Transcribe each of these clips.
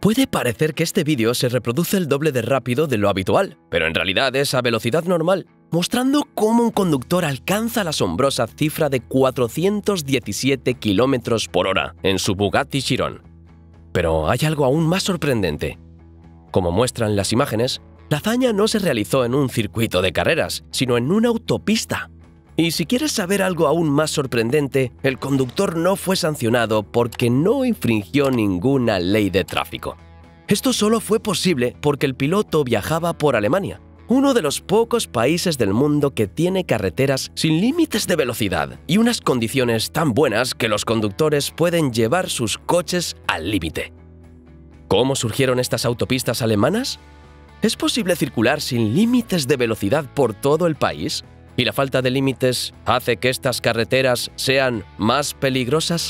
Puede parecer que este vídeo se reproduce el doble de rápido de lo habitual, pero en realidad es a velocidad normal, mostrando cómo un conductor alcanza la asombrosa cifra de 417 km por hora en su Bugatti Chiron. Pero hay algo aún más sorprendente. Como muestran las imágenes, la hazaña no se realizó en un circuito de carreras, sino en una autopista. Y si quieres saber algo aún más sorprendente, el conductor no fue sancionado porque no infringió ninguna ley de tráfico. Esto solo fue posible porque el piloto viajaba por Alemania, uno de los pocos países del mundo que tiene carreteras sin límites de velocidad y unas condiciones tan buenas que los conductores pueden llevar sus coches al límite. ¿Cómo surgieron estas autopistas alemanas? ¿Es posible circular sin límites de velocidad por todo el país? ¿Y la falta de límites hace que estas carreteras sean más peligrosas?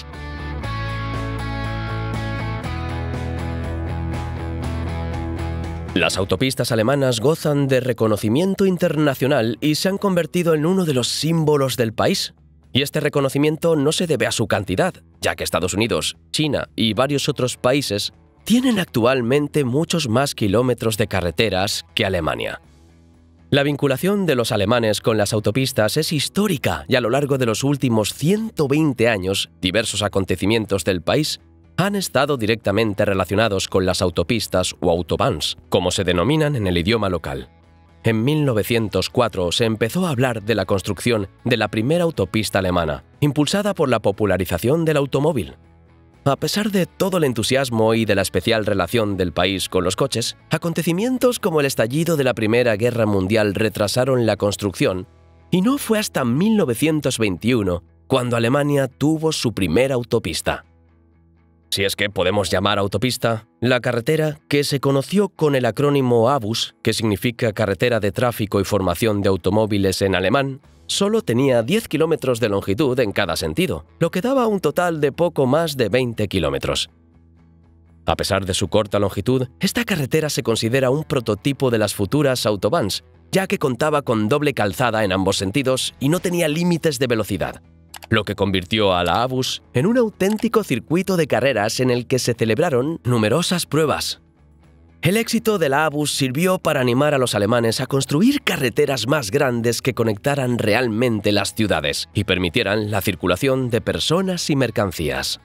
Las autopistas alemanas gozan de reconocimiento internacional y se han convertido en uno de los símbolos del país. Y este reconocimiento no se debe a su cantidad, ya que Estados Unidos, China y varios otros países tienen actualmente muchos más kilómetros de carreteras que Alemania. La vinculación de los alemanes con las autopistas es histórica y a lo largo de los últimos 120 años, diversos acontecimientos del país han estado directamente relacionados con las autopistas o autobahns, como se denominan en el idioma local. En 1904 se empezó a hablar de la construcción de la primera autopista alemana, impulsada por la popularización del automóvil. A pesar de todo el entusiasmo y de la especial relación del país con los coches, acontecimientos como el estallido de la Primera Guerra Mundial retrasaron la construcción, y no fue hasta 1921 cuando Alemania tuvo su primera autopista. Si es que podemos llamar autopista, la carretera, que se conoció con el acrónimo ABUS, que significa Carretera de Tráfico y Formación de Automóviles en alemán, solo tenía 10 kilómetros de longitud en cada sentido, lo que daba un total de poco más de 20 kilómetros. A pesar de su corta longitud, esta carretera se considera un prototipo de las futuras autobahns, ya que contaba con doble calzada en ambos sentidos y no tenía límites de velocidad, lo que convirtió a la ABUS en un auténtico circuito de carreras en el que se celebraron numerosas pruebas. El éxito de la ABUS sirvió para animar a los alemanes a construir carreteras más grandes que conectaran realmente las ciudades y permitieran la circulación de personas y mercancías.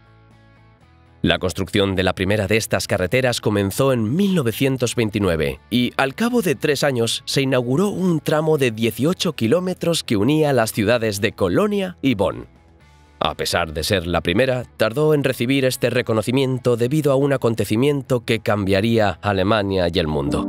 La construcción de la primera de estas carreteras comenzó en 1929 y, al cabo de 3 años, se inauguró un tramo de 18 kilómetros que unía las ciudades de Colonia y Bonn. A pesar de ser la primera, tardó en recibir este reconocimiento debido a un acontecimiento que cambiaría Alemania y el mundo.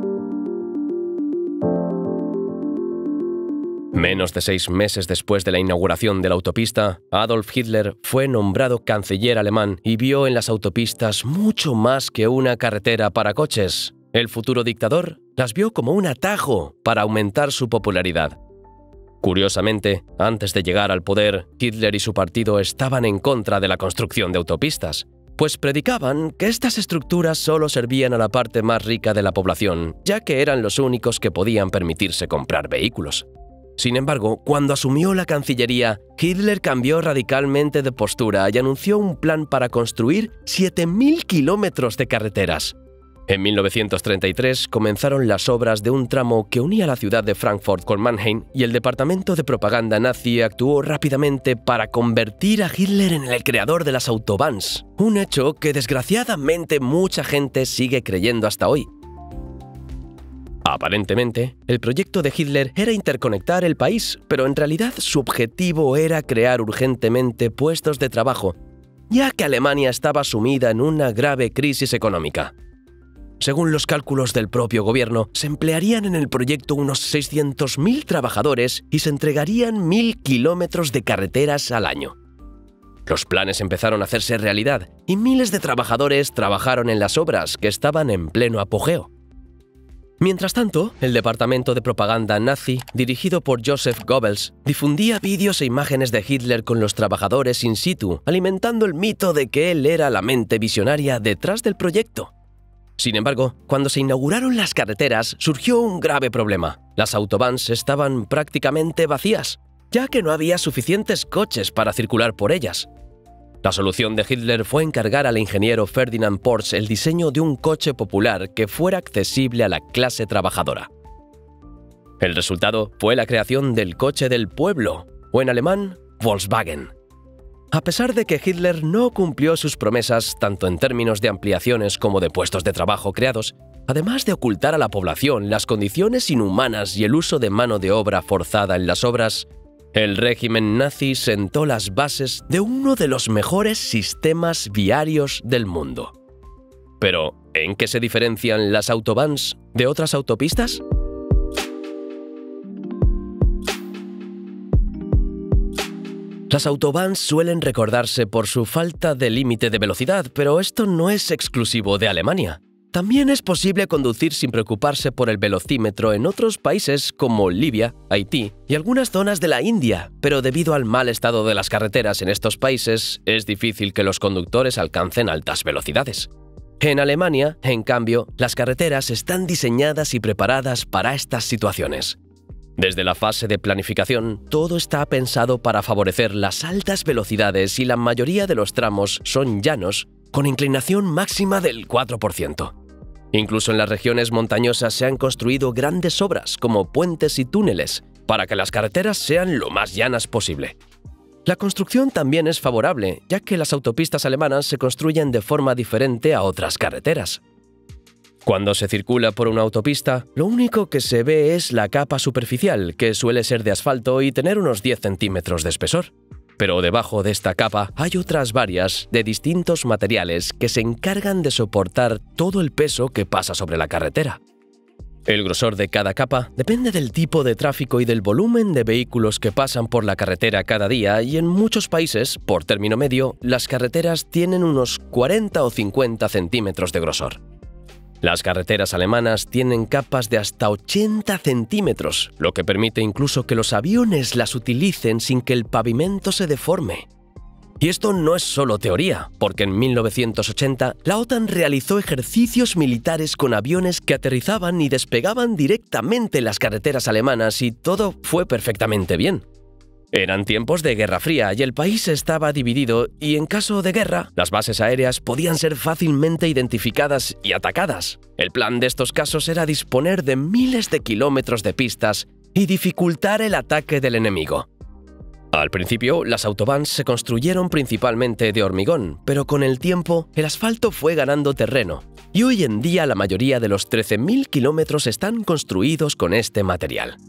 Menos de 6 meses después de la inauguración de la autopista, Adolf Hitler fue nombrado canciller alemán y vio en las autopistas mucho más que una carretera para coches. El futuro dictador las vio como un atajo para aumentar su popularidad. Curiosamente, antes de llegar al poder, Hitler y su partido estaban en contra de la construcción de autopistas, pues predicaban que estas estructuras solo servían a la parte más rica de la población, ya que eran los únicos que podían permitirse comprar vehículos. Sin embargo, cuando asumió la Cancillería, Hitler cambió radicalmente de postura y anunció un plan para construir 7.000 kilómetros de carreteras. En 1933 comenzaron las obras de un tramo que unía la ciudad de Frankfurt con Mannheim y el departamento de propaganda nazi actuó rápidamente para convertir a Hitler en el creador de las autobahns, un hecho que desgraciadamente mucha gente sigue creyendo hasta hoy. Aparentemente, el proyecto de Hitler era interconectar el país, pero en realidad su objetivo era crear urgentemente puestos de trabajo, ya que Alemania estaba sumida en una grave crisis económica. Según los cálculos del propio gobierno, se emplearían en el proyecto unos 600.000 trabajadores y se entregarían 1.000 kilómetros de carreteras al año. Los planes empezaron a hacerse realidad y miles de trabajadores trabajaron en las obras que estaban en pleno apogeo. Mientras tanto, el departamento de propaganda nazi, dirigido por Joseph Goebbels, difundía vídeos e imágenes de Hitler con los trabajadores in situ, alimentando el mito de que él era la mente visionaria detrás del proyecto. Sin embargo, cuando se inauguraron las carreteras, surgió un grave problema. Las autobahns estaban prácticamente vacías, ya que no había suficientes coches para circular por ellas. La solución de Hitler fue encargar al ingeniero Ferdinand Porsche el diseño de un coche popular que fuera accesible a la clase trabajadora. El resultado fue la creación del coche del pueblo, o en alemán, Volkswagen. A pesar de que Hitler no cumplió sus promesas tanto en términos de ampliaciones como de puestos de trabajo creados, además de ocultar a la población las condiciones inhumanas y el uso de mano de obra forzada en las obras, el régimen nazi sentó las bases de uno de los mejores sistemas viarios del mundo. Pero, ¿en qué se diferencian las autobahns de otras autopistas? Las autobahns suelen recordarse por su falta de límite de velocidad, pero esto no es exclusivo de Alemania. También es posible conducir sin preocuparse por el velocímetro en otros países como Libia, Haití y algunas zonas de la India, pero debido al mal estado de las carreteras en estos países, es difícil que los conductores alcancen altas velocidades. En Alemania, en cambio, las carreteras están diseñadas y preparadas para estas situaciones. Desde la fase de planificación, todo está pensado para favorecer las altas velocidades y la mayoría de los tramos son llanos, con inclinación máxima del 4%. Incluso en las regiones montañosas se han construido grandes obras como puentes y túneles para que las carreteras sean lo más llanas posible. La construcción también es favorable, ya que las autopistas alemanas se construyen de forma diferente a otras carreteras. Cuando se circula por una autopista, lo único que se ve es la capa superficial, que suele ser de asfalto y tener unos 10 centímetros de espesor. Pero debajo de esta capa hay otras varias de distintos materiales que se encargan de soportar todo el peso que pasa sobre la carretera. El grosor de cada capa depende del tipo de tráfico y del volumen de vehículos que pasan por la carretera cada día, y en muchos países, por término medio, las carreteras tienen unos 40 o 50 centímetros de grosor. Las carreteras alemanas tienen capas de hasta 80 centímetros, lo que permite incluso que los aviones las utilicen sin que el pavimento se deforme. Y esto no es solo teoría, porque en 1980 la OTAN realizó ejercicios militares con aviones que aterrizaban y despegaban directamente en las carreteras alemanas y todo fue perfectamente bien. Eran tiempos de Guerra Fría y el país estaba dividido y en caso de guerra, las bases aéreas podían ser fácilmente identificadas y atacadas. El plan de estos casos era disponer de miles de kilómetros de pistas y dificultar el ataque del enemigo. Al principio, las autobahns se construyeron principalmente de hormigón, pero con el tiempo el asfalto fue ganando terreno y hoy en día la mayoría de los 13.000 kilómetros están construidos con este material.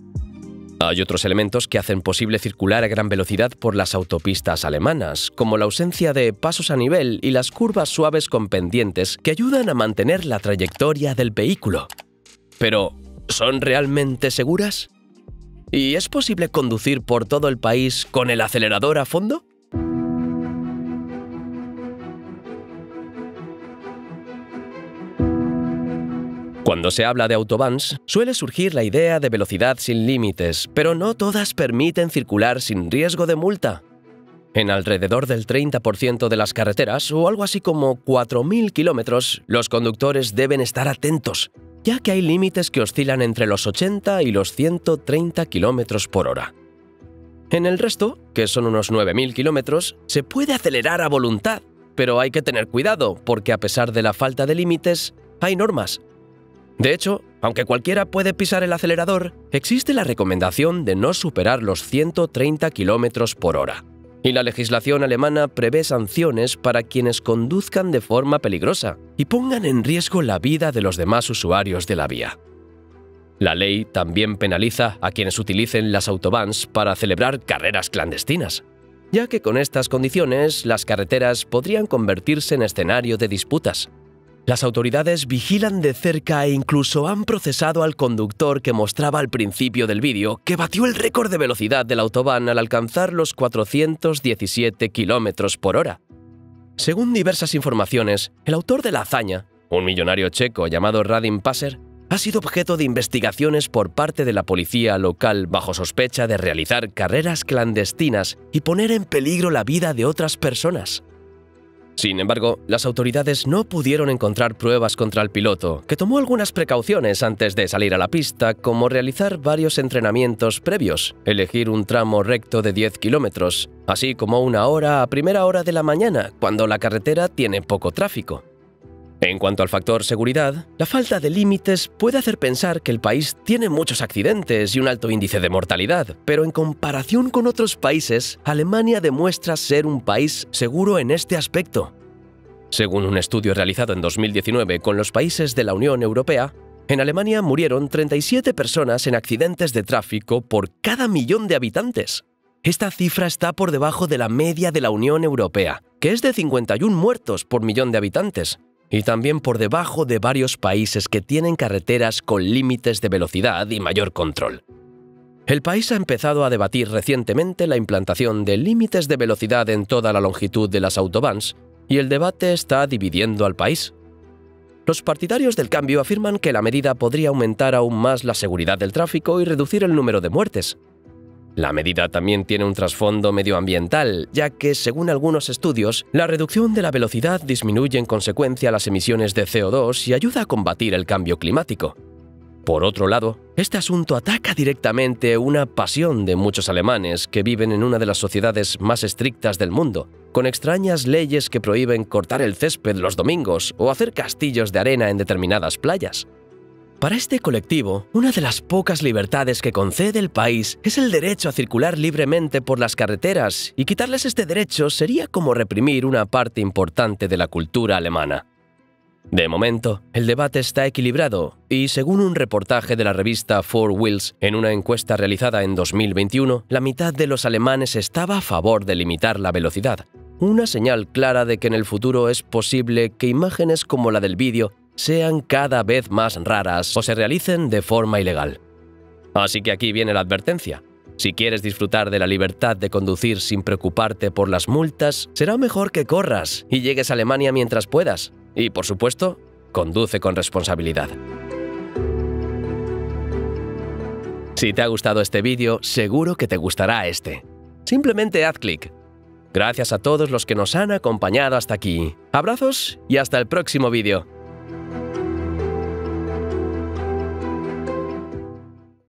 Hay otros elementos que hacen posible circular a gran velocidad por las autopistas alemanas, como la ausencia de pasos a nivel y las curvas suaves con pendientes que ayudan a mantener la trayectoria del vehículo. Pero, ¿son realmente seguras? ¿Y es posible conducir por todo el país con el acelerador a fondo? Cuando se habla de autobahns, suele surgir la idea de velocidad sin límites, pero no todas permiten circular sin riesgo de multa. En alrededor del 30% de las carreteras, o algo así como 4.000 kilómetros, los conductores deben estar atentos, ya que hay límites que oscilan entre los 80 y los 130 kilómetros por hora. En el resto, que son unos 9.000 kilómetros, se puede acelerar a voluntad, pero hay que tener cuidado, porque a pesar de la falta de límites, hay normas. De hecho, aunque cualquiera puede pisar el acelerador, existe la recomendación de no superar los 130 km por hora. Y la legislación alemana prevé sanciones para quienes conduzcan de forma peligrosa y pongan en riesgo la vida de los demás usuarios de la vía. La ley también penaliza a quienes utilicen las autobahns para celebrar carreras clandestinas, ya que con estas condiciones las carreteras podrían convertirse en escenario de disputas. Las autoridades vigilan de cerca e incluso han procesado al conductor que mostraba al principio del vídeo, que batió el récord de velocidad del autobahn al alcanzar los 417 km por hora. Según diversas informaciones, el autor de la hazaña, un millonario checo llamado Radim Passer, ha sido objeto de investigaciones por parte de la policía local bajo sospecha de realizar carreras clandestinas y poner en peligro la vida de otras personas. Sin embargo, las autoridades no pudieron encontrar pruebas contra el piloto, que tomó algunas precauciones antes de salir a la pista, como realizar varios entrenamientos previos, elegir un tramo recto de 10 kilómetros, así como una hora a primera hora de la mañana, cuando la carretera tiene poco tráfico. En cuanto al factor seguridad, la falta de límites puede hacer pensar que el país tiene muchos accidentes y un alto índice de mortalidad, pero en comparación con otros países, Alemania demuestra ser un país seguro en este aspecto. Según un estudio realizado en 2019 con los países de la Unión Europea, en Alemania murieron 37 personas en accidentes de tráfico por cada millón de habitantes. Esta cifra está por debajo de la media de la Unión Europea, que es de 51 muertos por millón de habitantes, y también por debajo de varios países que tienen carreteras con límites de velocidad y mayor control. El país ha empezado a debatir recientemente la implantación de límites de velocidad en toda la longitud de las autobahns, y el debate está dividiendo al país. Los partidarios del cambio afirman que la medida podría aumentar aún más la seguridad del tráfico y reducir el número de muertes. La medida también tiene un trasfondo medioambiental, ya que, según algunos estudios, la reducción de la velocidad disminuye en consecuencia las emisiones de CO2 y ayuda a combatir el cambio climático. Por otro lado, este asunto ataca directamente una pasión de muchos alemanes que viven en una de las sociedades más estrictas del mundo, con extrañas leyes que prohíben cortar el césped los domingos o hacer castillos de arena en determinadas playas. Para este colectivo, una de las pocas libertades que concede el país es el derecho a circular libremente por las carreteras, y quitarles este derecho sería como reprimir una parte importante de la cultura alemana. De momento, el debate está equilibrado y, según un reportaje de la revista Four Wheels, en una encuesta realizada en 2021, la mitad de los alemanes estaba a favor de limitar la velocidad, una señal clara de que en el futuro es posible que imágenes como la del vídeo sean cada vez más raras o se realicen de forma ilegal. Así que aquí viene la advertencia. Si quieres disfrutar de la libertad de conducir sin preocuparte por las multas, será mejor que corras y llegues a Alemania mientras puedas. Y, por supuesto, conduce con responsabilidad. Si te ha gustado este vídeo, seguro que te gustará este. Simplemente haz clic. Gracias a todos los que nos han acompañado hasta aquí. Abrazos y hasta el próximo vídeo.